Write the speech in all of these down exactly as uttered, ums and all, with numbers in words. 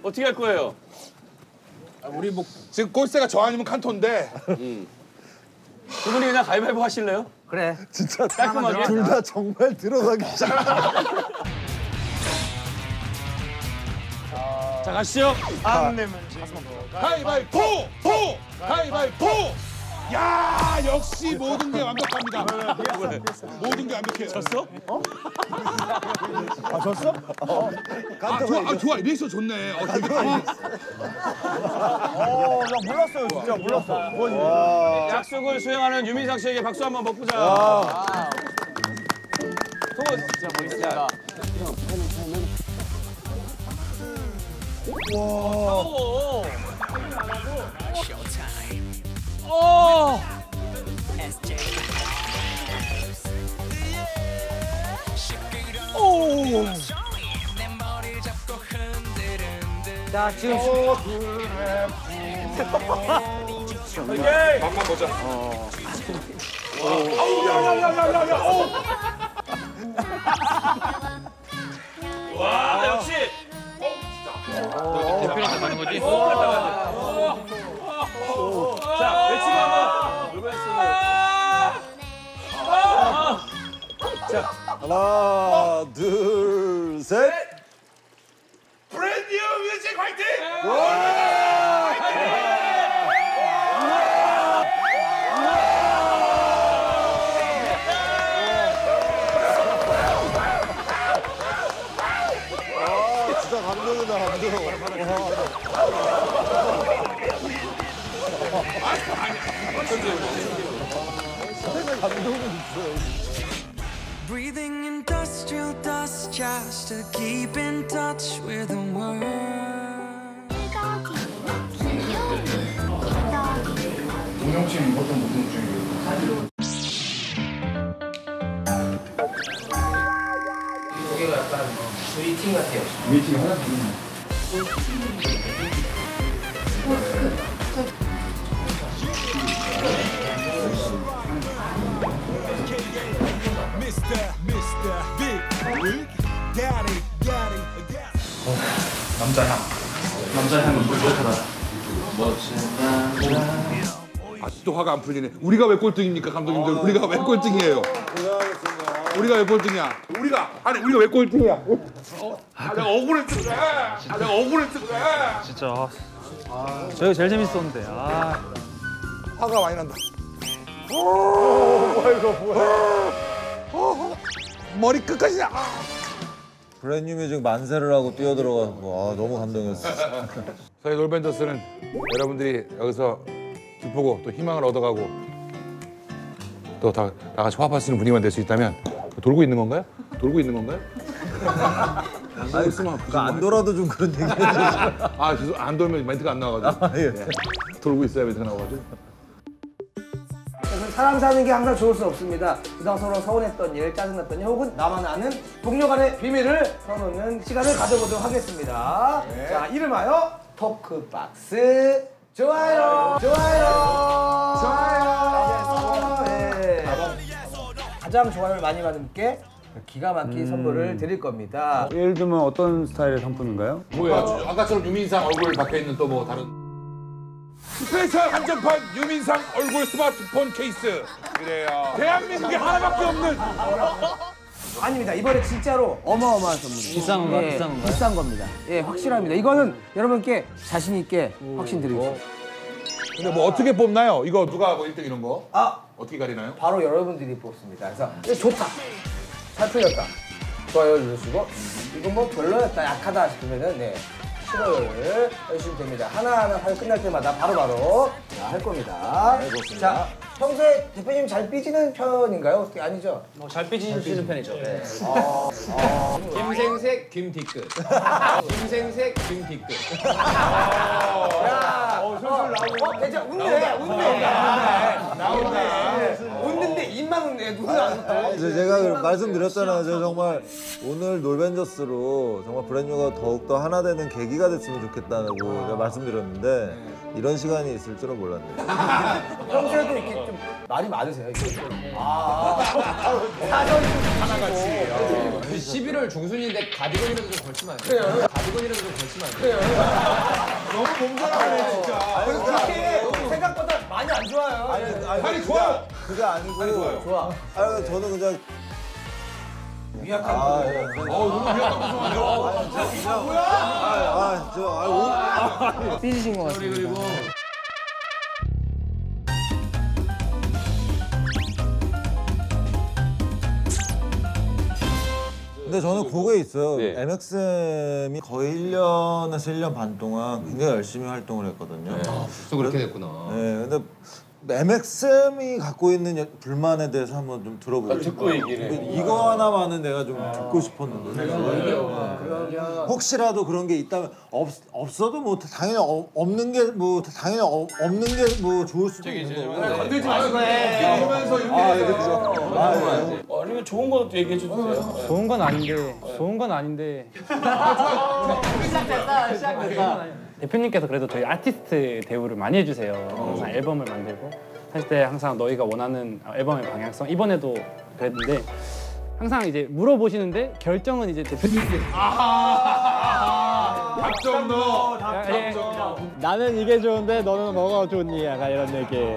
어떻게 할 거예요? 아, 우리 뭐 지금 꼴세가 저 아니면 칸토인데. 음. 두 분이 그냥 가위바위보 하실래요? 그래. 진짜 깔끔하게. 둘 다 정말 들어가기 잘. 자, 가시죠. 안 내면 가위바위보! 보! 가위바위보! 야, 역시 모든 게 완벽합니다. 모든 게 완벽해요. 졌어? 어? 아 졌어? 어. 아, 좋아, 아, 좋아. 리액션 좋네. 어, 되게 좋아. 어, 나 몰랐어요, 진짜 몰랐어. 약속을 수행하는 유민상 씨에게 박수 한번 먹보자. 와. 진짜 멋있다. 와. 오. 오. 오. 자, 지금 맛만 보자. 어. 아우, 야, 야, 야, 야, 야, 야. 오. 와, 역시. 대표랑 가는 거지? 자, 외치고 한번. 자, 하나, 둘, 셋. 브랜드 뉴 뮤직 화이팅! 진짜 감동이다, 감동. 감동은 있어요. Breathing industrial dust just to keep in touch with the world. 동영증 어떤 동영증이에요? 이게 약간 브리팅 같아요. 미팅 하나 더 남자 향. 남자 향은 부족하다. 아직도 화가 안 풀리네. 우리가 왜 꼴등입니까, 감독님들? 우리가 왜 꼴등이에요? 우리가 왜 꼴등이야? 우리가 아니 우리가 왜 꼴등이야? 어? 아, 내가 억울했어 그래. 아, 내가 억울했어 그래. 진짜. 아, 저희가 제일 재밌었는데. 아. 화가 많이 난다. 오, 뭐야 이거 뭐야? 머리 끝까지 나. 브랜뉴 뮤직 만세를 하고 뛰어들어가고 아, 너무 감동이었어. 저희 놀벤져스는 여러분들이 여기서 기쁘고 또 희망을 얻어가고 또 다 다 같이 화합할 수 있는 분위기만 될 수 있다면 돌고 있는 건가요? 돌고 있는 건가요? 아니, 그러니까 안 돌아도 좀 그런 얘기 해주지. 아, 죄송, 안 돌면 멘트가 안 나와가지고. 아, 예. 네. 돌고 있어야 멘트가 나와가지고. 사람 사는 게 항상 좋을 수 없습니다. 그동안 서로 서운했던 일, 짜증났던 일, 혹은 나만 아는 동료 간의 비밀을 풀어놓는 시간을 가져보도록 하겠습니다. 네. 자, 이름하여 토크박스 좋아요, 좋아요, 좋아요. 네. 가장 좋아요를 많이 받은 분께 기가 막힌 음... 선물을 드릴 겁니다. 예를 들면 어떤 스타일의 상품인가요? 뭐야? 아까처럼 유민상 얼굴 박혀있는 또 뭐 다른 스페셜 한정판 유민상 얼굴 스마트폰 케이스. 그래요. 대한민국에 하나밖에 없는. 아닙니다. 이번에 진짜로 어마어마한 선물이에요. 비싼 건가요? 예, 비싼 건가요? 비싼 겁니다. 예, 확실합니다. 이거는 여러분께 자신 있게 확신드리겠습니다. 근데 뭐 어떻게 뽑나요? 이거 누가 뭐 일 등 이런 거? 아, 어떻게 가리나요? 바로 여러분들이 뽑습니다. 그래서 이거 좋다, 잘 풀렸다, 좋아요 누르시고 이거 뭐 별로였다, 약하다 싶으면은 네. 싫어요를 해주시면 됩니다. 하나하나 사연 끝날 때마다 바로바로 자, 할 겁니다. 네, 자, 평소에 대표님 잘 삐지는 편인가요? 어떻게 아니죠? 뭐 잘 삐지는 편이죠. 네. 아, 아. 김생색, 김뒤끝. 김생색, 김뒤끝. 야, 어, 솔솔 나오네. 어, 괜찮아. 웃네, 웃네. 나오네. 웃는데 입만 웃네. 눈은 안 웃어. 제가 말씀드렸잖아요. 저 정말 오늘 놀벤져스로 정말 브랜뉴가 더욱더 하나 되는 계기가 됐으면 좋겠다고 제가 말씀드렸는데 이런 시간이 있을 줄은 몰랐네요. 평소에도 이렇게 좀 말이 많으세요. 아, 사전이 하나같이. 십일월 중순인데 가디건이라도 좀 걸치면 안 돼요? 그래요. 가디건이라도 좀 걸치면 안 돼요? 너무 몸살하네 진짜. 그렇게 생각보다 많이 안 좋아요. 아니, 아니, 팔이 좋아요. 그게 아니고. 좋아요. 좋아. 아니, 저는 그냥 위약한 아, 거. 예. 어, 너무 위험한 구성이요. 아, 저 아, 오. 삐지신 것 같아요. 그리고 근데 저는 그거에 있어요. 네. 엠엑스엠이 거의 일 년에서 일 년 반 동안 굉장히 열심히 활동을 했거든요. 네. 또 그렇게 됐구나. 근데 엠엑스엠이 갖고 있는 여- 불만에 대해서 한번 좀 들어보고 듣고 얘기를. 이거 하나만은 내가 좀 듣고 싶었는데. 혹시라도 그런 게 있다면 없 없어도 뭐 당연히 어, 없는 게 뭐 당연히 어, 없는 게 뭐 좋을 수도 있는 거고. 건들지 마시고 해. 보면서 이렇게 아, 그렇죠. 아, 예. 어, 아니면 좋은 것도 얘기해 주세요. 좋은 건 아닌데, 좋은 건 아닌데. 시작됐다. 시작됐다. 대표님께서 그래도 저희 아티스트 대우를 많이 해주세요. 항상 앨범을 만들고 할 때 항상 너희가 원하는 앨범의 방향성 이번에도 그랬는데 항상 이제 물어보시는데 결정은 이제 대표님께. 답정 너. 예, 나는 이게 좋은데 너는 뭐가 좋니? 약간 이런 얘기.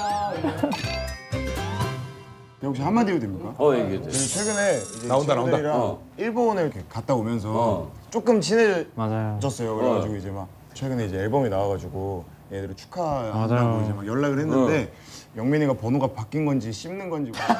혹시 한마디 해도 됩니까? 어, 얘기해 줘. 최근에 이제 나온다, 나온다. 친구들이랑 어. 일본에 이렇게 갔다 오면서 조금 친해졌어요. 맞아요. 그래가지고 이제 막 최근에 이제 앨범이 나와가지고 얘들을 축하한다고 맞아요. 이제 막 연락을 했는데 영민이가 번호가 바뀐 건지 씹는 건지 이렇게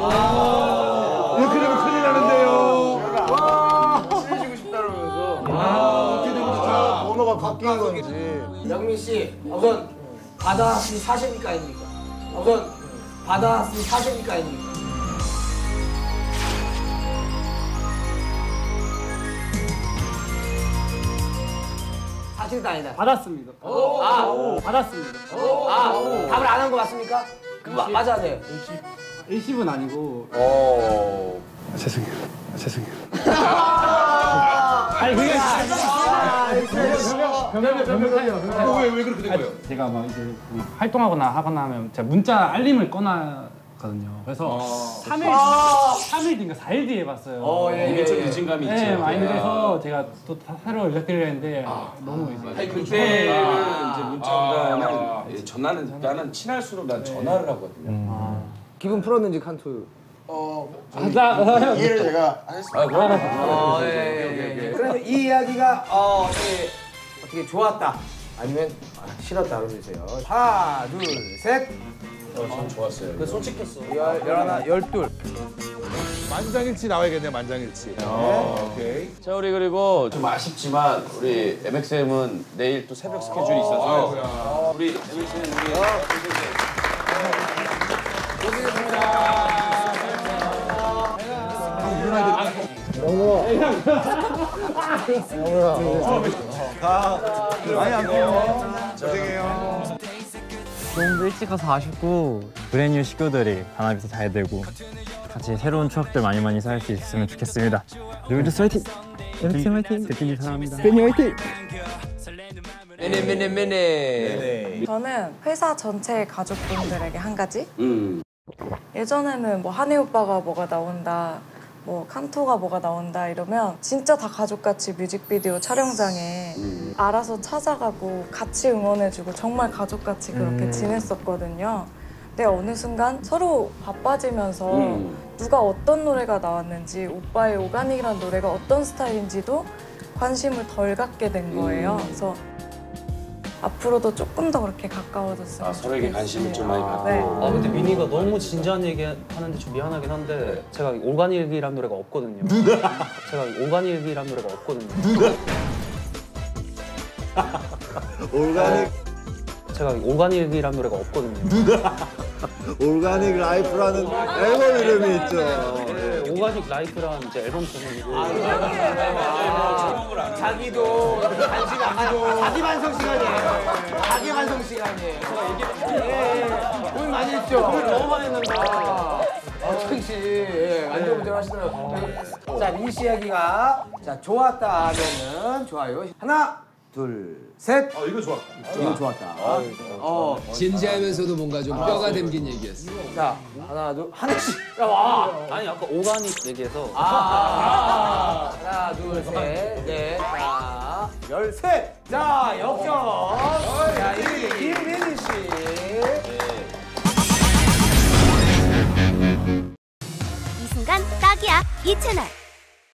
되면 큰일 나는데요. 친해지고 싶다면서 어떻게 되고 싶어요? 번호가 바뀐 건지. 영민 씨, 우선 바다씨 사십니까 아닙니까? 우선 바다씨 사십니까 아닙니까? 사실은 아니다. 받았습니다. 아, 받았습니다. 아, 답을 안 한 거 맞습니까? 마, 맞아야 돼. 일십은 아니고. 어. 아, 죄송해요. 아, 죄송해요. 아니 그게 병변 병변 타요. 왜, 왜 그렇게 된 거예요? 제가 막 이제 그 활동하거나 하거나 하면 제가 문자 알림을 꺼놨거든요. 그래서 삼 일 삼 일 뒤인가 사 일 뒤에 봤어요. 어, 예, 이게 좀 예, 예. 늦은 감이 있죠. 네, 많이 그래서 제가 또 다 새로 연락드리려 했는데 너무 이제 아니 그때는 이제 문자보다는 전화는 나는 친할수록 난 전화를 하거든요. 기분 풀었는지 칸투. 이해를 제가 하겠습니다. 아, 그럼. 어, 예, 예, 예. 그러면 이 이야기가 어, 어떻게 어떻게 좋았다 아니면 아, 싫었다 그러세요. 하나, 둘, 셋. 어, 전 좋았어요. 그 솔직했어. 열, 열하나, 열둘. 만장일치 나와야겠네, 만장일치. 오케이. 자, 우리 그리고 좀 아쉽지만 우리 엠엑스엠은 내일 또 새벽 스케줄이 있어서 우리 엠엑스엠 우리 너무 일찍 가서 아쉽고 브랜뉴 식구들이 하나 밑에 잘 되고 같이 새로운 추억들 많이 많이 쌓을 수 있으면 좋겠습니다. 노벤져스 화이팅! 엠엑스엠 화이팅! 대표님 사랑합니다. 브랜뉴 화이팅! 미니 미니 미니. 저는 회사 전체 가족분들에게 한 가지. 음. 예전에는 뭐 한혜 오빠가 뭐가 나온다, 뭐 칸토가 뭐가 나온다 이러면 진짜 다 가족같이 뮤직비디오 촬영장에 음. 알아서 찾아가고 같이 응원해주고 정말 가족같이 그렇게 음. 지냈었거든요. 근데 어느 순간 서로 바빠지면서 음. 누가 어떤 노래가 나왔는지 오빠의 오가닉이라는 노래가 어떤 스타일인지도 관심을 덜 갖게 된 거예요. 음. 그래서 앞으로도 조금 더 그렇게 가까워졌으면 아, 서로에게 관심을 좀 많이 받고. 네. 아 근데 미니가 너무 진지한 얘기 하는데 좀 미안하긴 한데 제가 오가닉이란 노래가 없거든요. 제가 오가닉이란 노래가 없거든요. 올가닉 제가 오가닉이란 노래가 없거든요. 올가닉 라이프라는 앨범 이름이 있죠. 네, 오가닉 라이프란 이제 앨범 제목이고. 자기도 관심 안 가지고 자기 반성 시간이에요. 자기 반성 시간이에요. 예, 고민 많이 했죠. 고민 너무 많이 했는데. 아, 천희 씨, 예, 안전운전 하시더라고요. 자, 민씨 이야기가 자 좋았다 하면은 좋아요. 하나, 둘, 셋. 어, 이거 좋았다. 이거 좋았다. 어, 진지하면서도 뭔가 좀 뼈가 담긴 얘기였어. 자, 하나, 둘, 하나씩. 야, 와. 아니 아까 오가닉 얘기해서 아, 하나, 둘, 셋, 넷, 자, 열셋. 자, 역전. 자, 일 위 김민희 씨. 이 순간 딱이야 이 채널.